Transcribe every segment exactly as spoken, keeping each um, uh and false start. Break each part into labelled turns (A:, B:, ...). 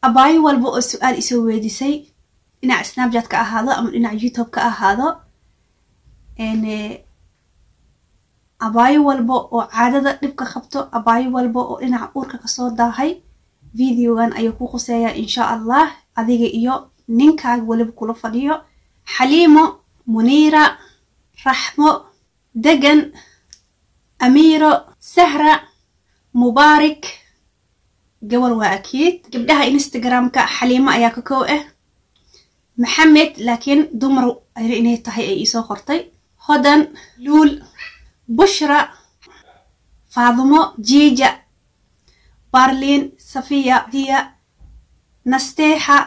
A: abaayo walba oo su'aal isoo weydiisay dhinaca Snapchat ka ahaado ama dhinaca YouTube ka ahaado een abaayo walba oo caadada dhibka qabto abaayo walba oo dhinaca uurka ka soo daahay videogan ayuu ku quseeyaa insha Allah adiga iyo ninkaaga waliba kula fadhiyo Xaliimo Muniira Raxmo Degan Amiiro Sahra Mubaarak gabar waa akiid gabdhaha Instagram-ka Xaliimo ayaa ka koow ah Maxamed laakiin dumar ay inay tahay ay isoo qortay Hodan Luul Bushra Faadimo Jiija Barlin Safiya Diya Nasteexa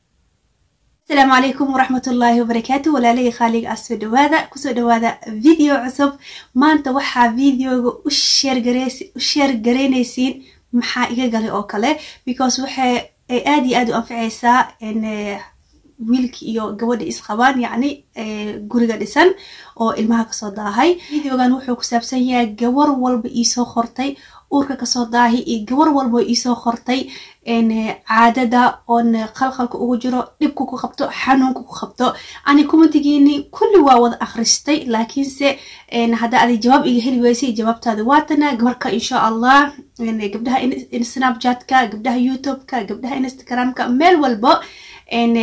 A: السلام عليكم ورحمة الله وبركاته ولا لي خالق أسود وهذا كسود وهذا فيديو عصب ما أنت وحى فيديو وشير جريس وشير جرينيسين محايقة قالي أوكله because وحى آدي آدو أنفعيسا إن ويلك إيو جود إسخوان يعني جورجا ديسن أو المها كصداهاي فيديو كان وحى كسبسن يا جور والب إيسو خرطي uurka ka soo daahi iyo gabar walba isoo qortay in caadada on qalqalka ugu jiro dibku ku qabto xanuunku ku qabto ani commentigeeni kulli waa wada akhristay laakiin se in hada ay jawaab iga heli weysay jawaabtaada waatana marka insha Allah in gabdhaha in Snapchat ka gabdhaha YouTube ka gabdhaha Instagram ka meel walba in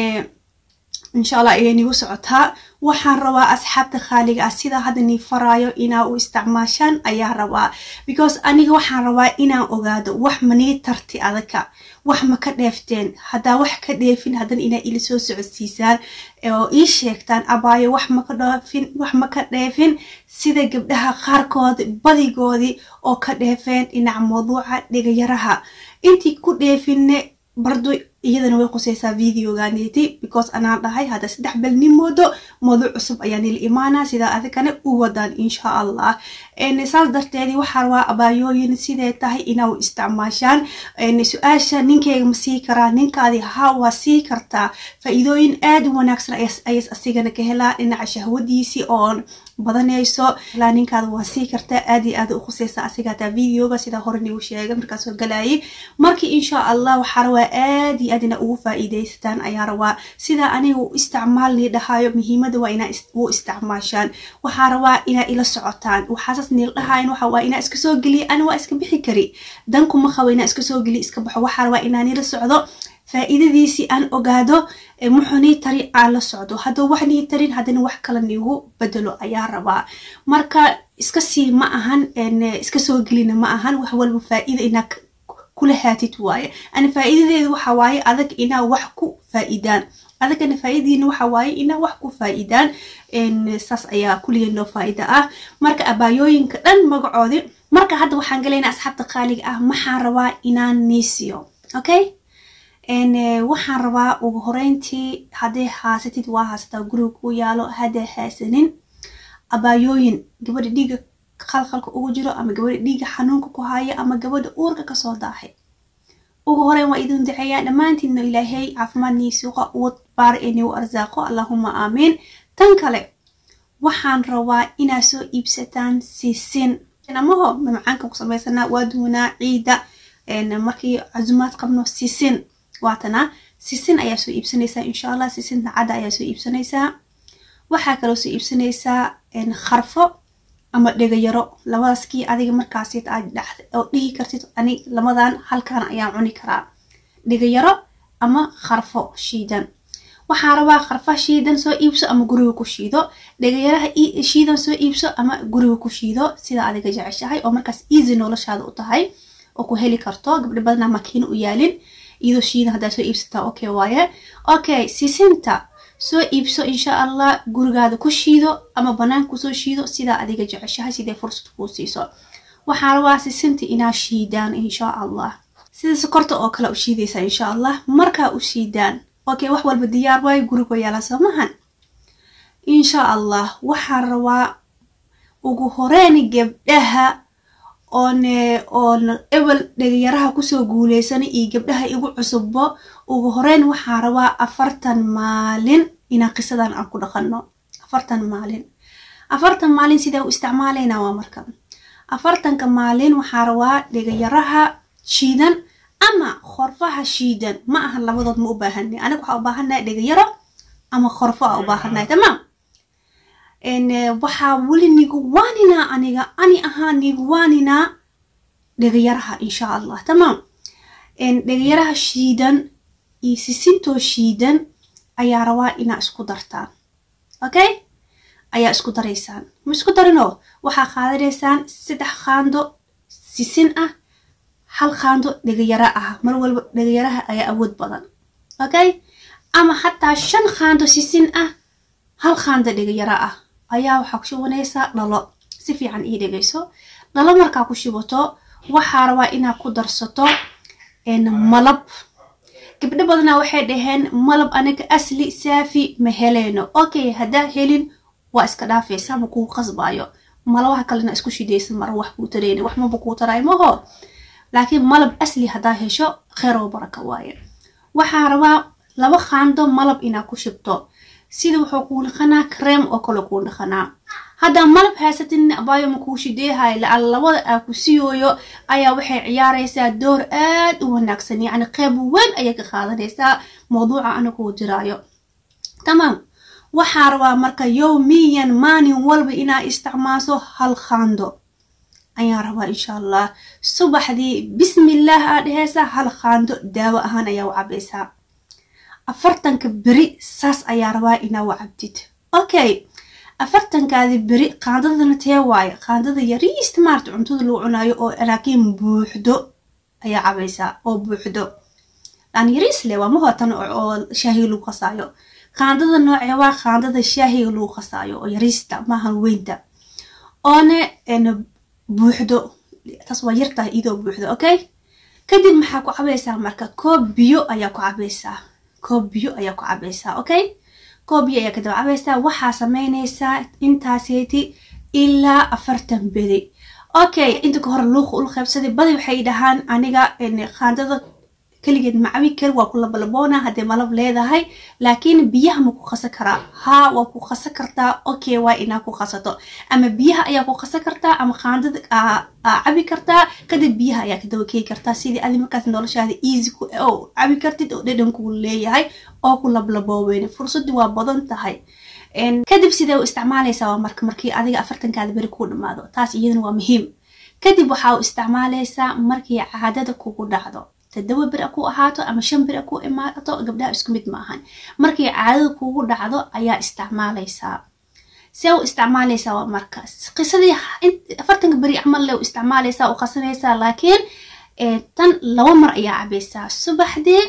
A: إن شاء الله إني وسعتها وحن روا أصحاب خالق أسيدا هذا نفرايو إنا واستعماشان أيها روا because أني وحن روا إنا أوجاد وح مني ترتي أذكى وح ما كديفتين هذا وح كديفين هذا إنا إلى سوس عسيسان أو إيش يكتان أباي وح ما كديفين وح ما كديفين سيدا قبلها خاركود بدي جودي أو كديفين إنا موضوع لغيرها أنتي كديفين برضو iyadana way qosaysaa videogaaniti because ana dhahay hada saddex bal nin moodo mowduuc cusub ayaan il imaana sida adikana u wadaan insha Allah een saas darteedii waxa waa abaayooyin sidee tahay inaa isticmaashaan een su'aasha ninkeyga ma sii karaa ninkaadi ha waa sii kartaa faa'iidooyin aad u wanaagsan ayay asigana ka helaa dhinaca shahwadiisi oo badanayso la ninkaada waa sii kartaa aad iyo aad u qosaysaa asiga ta videoga sida hore nigu sheegay markaas oo galay markii insha Allah waxa waa aad أدنى أو فائدة أيها روا سيدا أنا واستعمال لي دهايو مهمة وإنا واستعماشان وحاروا إنا إلى السعطان وحاسسني لهاين وحوا إنا إسكسو قلي أنا وإسك بحكري دانكم مخوينا إسكسو قلي إسك بحوا وحاروا إنا نيل السعودو فإذا دي سي أن أقادو محوني طريق على السعودو هادو وحني ترين هادن وحكالنيهو بدلو أيها روا ماركا إسكسي معهن إن إسكسو قلينا معهن وحوا الفائدة إنك كل هاتي واي أنا فائدة وحواي أذك إنا وحكو فائدان أذك أنا فائدة وحواي إنا وحكو فائدان إن ساس أيا كل ينو فائدة أه مرك أبايوين كدن مقعودي مرك هذا وحنقلينا أصحاب خالق أه محاروا إنا نيسيو أوكي إن وحاروا وهرينتي هذا حاستي وحاستا جروب ويالو هذا حاسنين أبايوين قبل ديجا خلق ugu jiro ama gabadha dhiiga xanuunka ku haya ama gabadha uurka ka soo daahay ugu horeen waa idin duceeyaa dhamaantiin ilaahay caafimaadni suuqa u baar inuu arsaaqo Allahumma aamin tan kale waxaan rabaa inaa soo iibsataan sisin anamaho macaanka ku sameysana waa duuna ciida een markii azumaad qabno sisin waatana sisin ayaa soo iibsanaysaa insha Allah sisin caada ayaa soo iibsanaysaa waxa kale soo iibsanaysaa een kharfo ama dhagayaro labadaskii adiga markaas aad dhaxday oo dhigi kartid ani lamadan halkaan ayaa cuni karaa dhagayaro ama kharfo shiidan waxaan rabaa kharfa shiidan soo iibso ama guriga ku shiido dhagayaraha shiidan soo iibso ama guriga ku shiido sida adiga jeceshahay oo markaas easy noloshaada u tahay oo ku heli karto gabdho badan makiin u yaalin iyadoo shiidan hadaa soo iibsataa okay waaye okay sisinta soo iibso insha Allah gurigaada ku shiido ama banaan ku soo shiido sida adiga jeceshahay sidee fursad ku siiso waxaan rabaa sisinta inaa shiidaan insha Allah sida sokorta oo kale u shiidaysa insha Allah marka u shiidaan okay wax walba diyaar way guriga yaala samahan insha Allah waxaan rabaa ugu horeen gabdhaha on on evel dhagayaraha ku soo guuleysan iyo gabdhaha igu cusubbo ugu horeen waxaan rabaa afartan maalin ina qisadan aan ku dhaqano afartan maalin afartan maalin sida u isticmaalayna waa marka afartan ka maalin waxaan rabaa dhagayaraha shiidan أما خرفها شيدا ما أهل لبضت مؤباهني أنا كوحا أباهنا دقيرة أما خرفها أباهنا تمام إن وحاول نيجواننا أنيجا أني أها نيجواننا دقيرها إن شاء الله تمام إن دقيرها شيدا يسيسنتو شيدا أيا روا إنا اسكو درتان أوكي أيا اسكو دريسان مش اسكو درنو وحا خادريسان سدح خاندو سيسن أه هل خاندو دقيرة أه مرول دقيرها أيا أود بدن أوكي أما حتى شن خاندو سيسن أه هل خاندو دقيرة أه أيا وحاكشو ونيسا للا سيفي عن إيه دقيسو للا مركا كوشيبوتو وحا روا إنا كو درستو إن ملب gabdho badana waxay dhaheen malab anaga asli saafi ma heleeno okay hada helin waa iska dhaafaysa ma ku qasbaayo malawaha kalena isku shideysan mar wax ku tareeyay wax ma ku taray ma ho laakiin malab asli hada hesho khayr oo baraka waaye waxa rabaa laba khaando malab ina ku shibto sida wuxuu ku naqanaa cream oo kale ku naqanaa hada malab haasatin abaayo ma ku shideehay la labada ku siiyooyo ayaa waxay ciyaaraysaa door aad u wanaagsan yani qayb weyn ayay ka qaadanaysaa mawduuca ana ku diraayo tamam waxa rabaa marka yawmiyan maalin walba ina isticmaasho hal khaando ayaa rabaa insha Allah subaxdii bismillah aadheesa hal khaando daawo ahaan ayaa u cabaysaa afartanka beri saas ayaa rabaa ina u cabtid okay afartankaadi beri qaandadana tee waaye qaandada yariista maarta cuntada loo cunaayo oo laakiin buuxdo ayaa cabaysaa oo buuxdo aan yariis le waa ma hotan oo shaahi lagu qasaayo qaandada noocee waa qaandada shaahi lagu qasaayo oo yariista maaha weynta oone en buuxdo taas waa yartaa idoo buuxdo okay kadib maxaa ku cabaysaa marka koob biyo ayaa ku cabaysaa koob biyo ayaa ku cabaysaa okay كوبي يا كده عبيسا وحا سمينيسا انتاسيتي إلا أفرتن بدي أوكي انتو كهر اللوخ والخبسة دي بدي وحي دهان انيغا ان خاندada كليجد معوي كل وكل بلبونا هدي ملب ليدا هاي لكن بيها مكو خسكرا ها وكو خسكرتا اوكي واينا كو خسطو اما بيها ايا كو خسكرتا اما خاندد عبي كرتا كده بيها ايا كده وكي كرتا سيدي ادي مركز نولشا هذه ايزي كو او عبي كرتي او ديدن كو ليهاي او كل بلبوين فرصدي waa badan tahay ان kadib sidee u isticmaalaysaa marka markii adiga afartankaada bari ku dhamaado taas iyaduna waa muhiim kadib waxa u isticmaalaysaa markii caadada kugu dhacdo tadawa bir aku ahaato ama shan bir aku imaato gabdhaha isku mid ma ahan markii caadada kugu dhacdo ayaa isticmaalaysaa soo isticmaalaysaa waa markaas qisadii afartanka bari amal leh isticmaalaysaa oo qasanaysaa laakiin ee tan laba mar ayaa cabaysaa subaxdii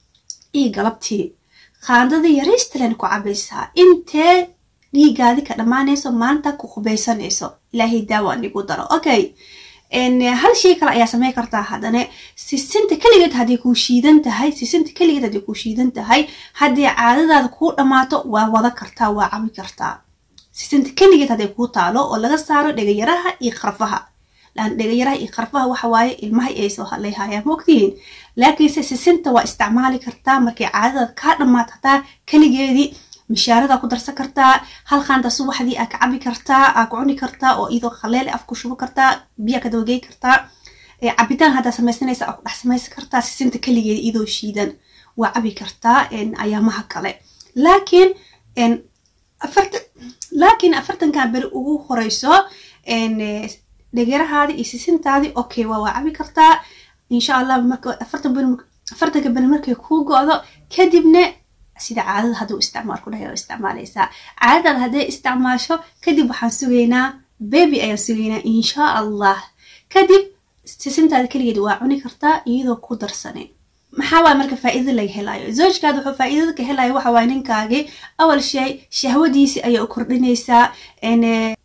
A: iyo galabtii qaandada yariista leen ku cabaysaa intee dhiigaadi ka dhamaanayso maanta ku qubaysanayso ilaahay daawo anigu daro okay ان هل شيء كلا يا سمي كرتا هذا سيسنت كليجت هذه كوشيدن تهاي سيسنت كليجت هذه كوشيدن تهاي هذه عادة هذا كود أماتو ووضع كرتا وعمي كرتا سيسنت كليجت هذه كود تعلو ولا صاروا دقيرها يخرفها لأن دقيرها يخرفها وحواي الماء يسوها ليها يا موكتين لكن سيسنت واستعمال كرتا مركي عادة كاد ما تحتا كليجت مشاردا ku darsan kartaa hal qaanda subaxdii aad cabi kartaa aad cuni kartaa oo idoo khaleel af ku shubo kartaa biyo ka dawgay kartaa ee cabitaan hada sameysnaysa aad dhax sameys kartaa sisinta kaligeed idoo shiidan waa cabi kartaa in ayaamaha kale laakiin in afarta laakiin afartan ka bari ugu horeyso in dhagarahaadi iyo sisintaadi okay waa cabi kartaa insha Allah marka afartan bari afartan ka bari markay ku go'do kadibna sida caadada haduu isticmaal ku dhahay isticmaalaysa caadada haday isticmaasho kadib waxaan sugeynaa baby ayaa sugeynaa insha Allah kadib sisintaada kaligeed waa cuni kartaa iyadoo ku darsanay maxaa waa marka faa'iido laga helayo zawjkaadu wuxuu faa'iido ka helayo waxa waa ninkaagi awal shay shahwadiisi ayaa u kordhinaysaa in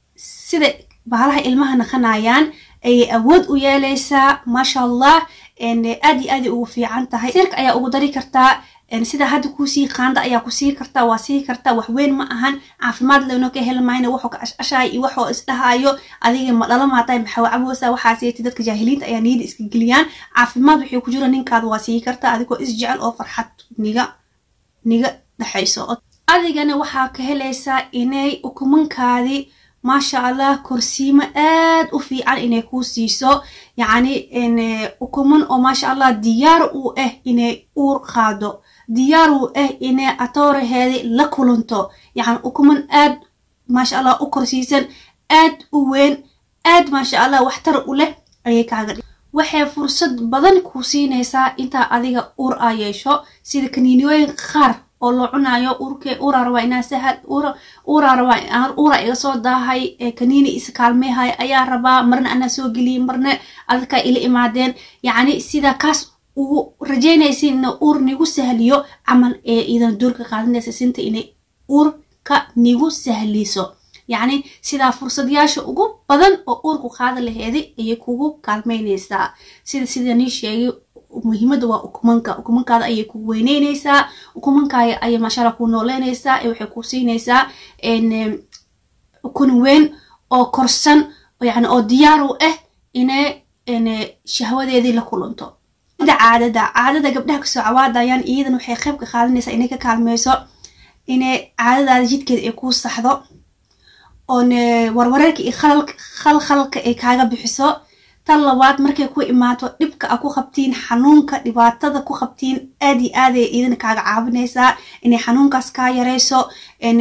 A: sida bahalaha ilmaha naqanayaan ay awood u yeelaysaa ma sha Allah in aad iyo aad ugu fiican tahay sirka ayaa ugu dari kartaa ان sida hada ku sii qaanda ayaa ku sii kartaa waa sii kartaa wax weyn ma ahan caafimaad leeno ka helmayna wuxuu ka ashaay iyo wuxuu isdhahayo adiga ma dhalama tahay maxaa caboosa waxa siiyay dadka jaahiliinta ayaa niyad iska galiyaan caafimaad wixii ku jira ninkaad waa sii kartaa adigoo is jecel oo farxad niga niga dhaxayso adigana waxa ka helaysaa inay ukumankaadi ما شاء الله كرسيمة آد وفي عن إنه كوسيسو يعني إن أكمن أو ما شاء الله ديار أو إه إنه أور خادو ديار أو إه إنه أطور هذه لكلنتو يعني أكمن آد ما شاء الله أكرسيسن آد وين آد ما شاء الله واحتر أوله أي كعجل waxay fursad badan ku siinaysaa inta adiga uur ayeesho sida kaniiniyooyin qaar oo loo cunayo uurke uura raba inaa sahal uura uura raba aan uura iga soo daahay kaniini is kaalmeehay ayaa raba marna ana soo galiye marna adka ila imaadeen yani sida kaas uu rajeynaysin in uur nigu sahliyo amal ee idan durka qaadanaysa sinta inay uur ka nigu sahliso يعني سيدا فرصة ياشا ugu badan oo uurku qaada laheedi ayay kugu kaalmeynaysaa sida sida niishayay muhiimada waa ukumanka ukumankaada ayay ku weyneynaysaa ukumankaaga ayay mashallah ku nooleynaysaa ee waxay ku siinaysaa in ukun weyn oo korsan yani oo diyaar u ah inay in shahwadeedii la kulanto ida caadada caadada gabdhaha kasoo cawaadayaan iidan waxay qayb ka qaadanaysaa inay ka kaalmeyso inay caadadaada jidkeeda ay ku saxdo on warwararka iyo khalal khal khalka ay kaaga bixiso tan labaad markay ku imaato dhibka aad ku qabtiin xanuunka dhibaatada ku qabtiin aad iyo aad ay idin kaaga caawinaysaa inay xanuunkaas ka yareyso in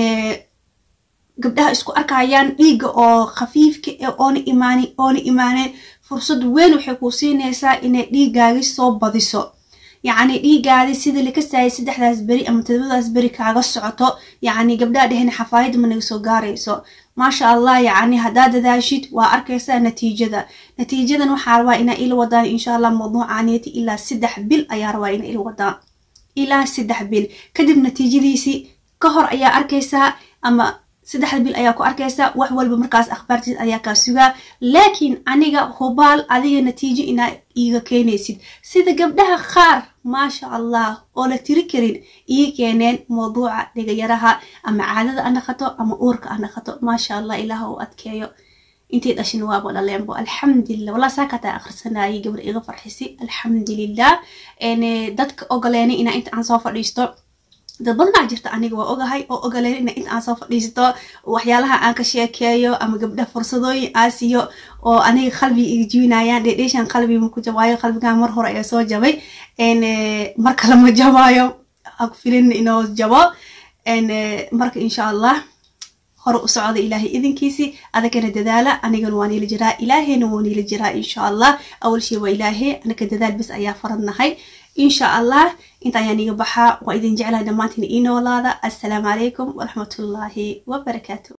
A: gabdhaha isku arkayaan dhiiga oo khafiifka ee oon imaani oon imaaneen fursad weyn waxay ku siinaysaa inay dhiigaaga soo badiso يعني dhiigaadi sida la ka saayay saddexdaas bari ama todobadaas bari kaaga socoto yani gabdhaha dhehna xafaayad ma naga soo gaarayso ما شاء الله يعني هذا داشيت وأركيسا نتيجة نتيجة نوحى روائنا إلى ودان إن شاء الله موضوع عنيتي إلا سدح بيل أيا روائنا إلى ودان إلى سدح بيل كدب نتيجة ديسي كهر أيا أركيسا أما سدح بيل أيا كو أركيسا وحول بمركز أخبارتي أيا كاسوغا لكن أنيغا هوبال أديغا نتيجة إنا إيغا كينيسيد سيدا قبلها خار ما شاء الله ولا تركرين إيه كينين موضوع لغيرها أما عادة أنا خطو أما أورك أنا خطو ما شاء الله إله وأتكيو انتي داشين واب ولا لينبو الحمد لله والله ساكتا آخر سنة أي قبل إيغا فرحيسي الحمد لله إن دادك أغلاني إنا إنت أنصاف الريستو dad badan jirta aniga waa ogahay oo ogaleen in inta aan soo fadhiisto waxyaalaha aan ka sheekeeyo ama gabdha fursadooyin aasiyo oo aniga qalbi iga jiinayaan dheedheeshan qalbi ma ku jabaayo qalbiga mar hore ayaa soo jabay in mar kale ma jabaayo ag filin inoo jabo in marka insha Allah hore u socdo ilaahay idinkiisi adagana dadaala anigana waan ila jiraa ilaahayna waan ila jiraa insha Allah awal shay waa ilaahay anaka dadaal bas ayaa faradnahay إن شاء الله إنت يعني بحا وإذن جعلها دماتين إنو لادا السلام عليكم ورحمة الله وبركاته.